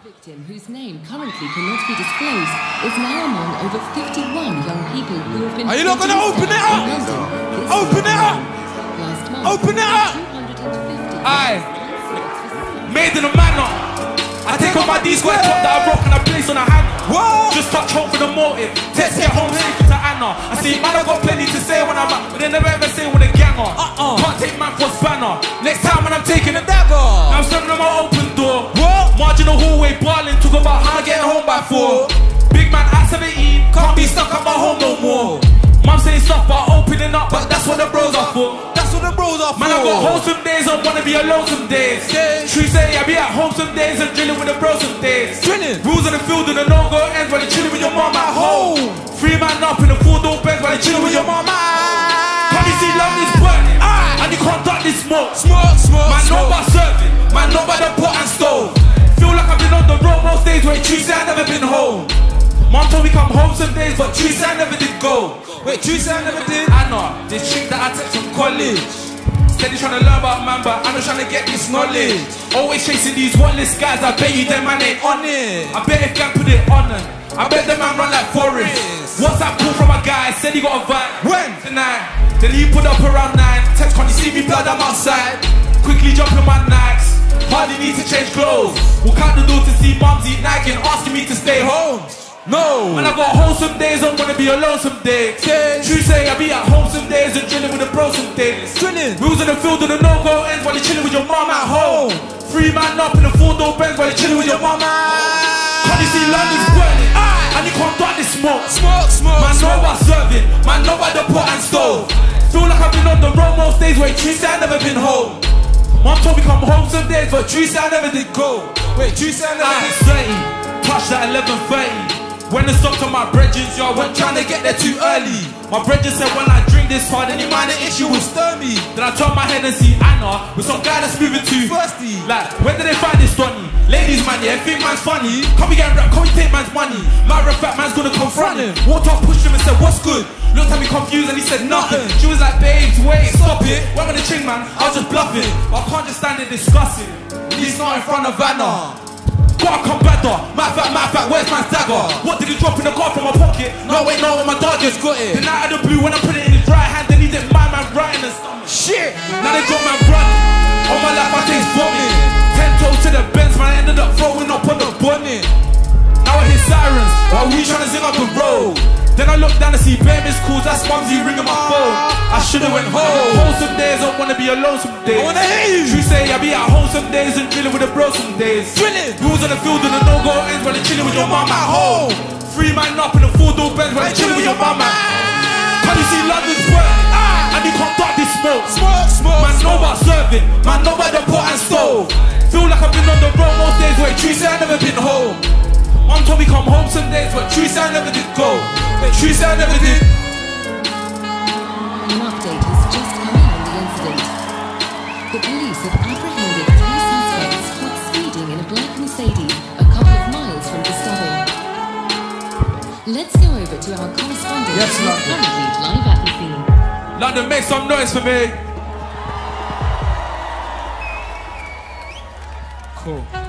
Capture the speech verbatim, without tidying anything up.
victim, whose name currently cannot be disclosed, is now among over fifty-one young people who have been... Are you not going to open it up? Open it up! Last month, open it up! two hundred fifty Aye. Made in a manner. I take on my D-square top that I broke and I place on a hand. Whoa. Just touch home for the motive. Text get home safe to Anna. I see man, I got plenty to say when I'm out, but they never ever say with a ganger. Uh-uh. Can't take man for spanner. Next time when I'm taking a dagger, now I'm standing on my open door. What? Marginal hallway balling, talk about how I get home by four. Big man at seventeen, can't be stuck at my home no more. Mum saying stuff about opening up, but that's what the bros are for. That's what the bros are for. Man, I got home some days, I wanna be alone some days. Yeah. True say, I be at home some days and drilling with the bros some days. Drilling. Rules on the field and the no-go ends while you chilling with your mum at home. Three man up in the four-door beds while you chilling with your mum at. Can you see London's burning? Ah. And you can't duck this smoke. Smoke, smoke, man, smoke. Know about serving. Man, know about the pot and stove. Feel like I've been on the road most days where true say I never been home. Mom told me come home some days, but true say I never did go. Wait, true say I never did? I know, this chick that I took from college. Steady trying to learn about man, but I'm just trying to get this knowledge. Always chasing these one-list guys, I bet you them man ain't on it. I bet if gang put it on them, I bet them man run like Forrest. What's that call from a guy, said he got a vibe. When? Tonight. Then he put up around nine. Text, can you see me blood, I'm outside. Quickly jump in my Nikes. Hardly need to change clothes. Walk out the door to see mums eat Nike and asking me to stay home. No! Man, I got home some days, I wanna be alone some days. Yeah. True say, I be at home some days and drilling with the bros some days. Drilling! Rules in the field and the no-go ends while you're chilling with your mum at home. Three man up in the four-door Benz while you're chilling with your mum at. Can't you see London's burning? Aye. And you can't duck this smoke. Smoke, smoke, man, smoke. Know about serving. Man, know about the pot and stove. Feel like I've been on the road most days where true say I never been home. Mum told me come home some days, but true say I never did go. Wait, true say I never did thirty. Touched at eleven thirty. When it stopped on my brethren, yo, I went trying to get there too early. My brethren said when I drink this hard, any minor issue will stir me. Then I turn my head and see Anna with some guy that's moving too thirsty. Like, where did they find this Donny? Ladies, man, yeah, think man's funny. Come we get rap, come we take man's money. Matter of fact, man's gonna confront him. Walked up, pushed him and said, what's good? Looked at me confused and he said nothing. She was like, babes, wait, stop it. Went on the ching, man, I was just bluffing. But I can't just stand there discussing. He's not in front of Anna. Gotta come better. Matter of fact, matter of fact, where's my dagger? What did he drop in the car from my pocket? No, wait, no, my dog just got it. Then out of the blue, when I put it in his right hand, then he did my man right in the stomach. Shit! Now they got my running. All my life I taste vomit. Ten toes to the Benz, man, I ended up throwing up on the bonnet. Now I hear sirens while we trying to zing up the road. Then I look down to see bare missed calls, that's Mumsy ringing my phone. I should've went home. Home some days, I wanna be alone some days. I wanna hear you. True say, I be at home some days and drilling with the bros some days. Drilling. Rules on the field and the no-go ends while you're chilling with your mum at home. Three man up in the four-door Benz while you're chilling with your mum at. Can you see London's burning? Ah. And you can't duck this smoke. Smoke, smoke. Man, know about serving. Man, know about the pot and stove. Feel like I've been on the road most days where true say I never been home. Mum told me come home some days, but true say I never did go. But true say I never did. An update has just come in on the incident. The police have apprehended three suspects caught speeding in a black Mercedes a couple of miles from Gustavo. Let's go over to our correspondent yes, who is currently live at the scene. London, make some noise for me. Cool.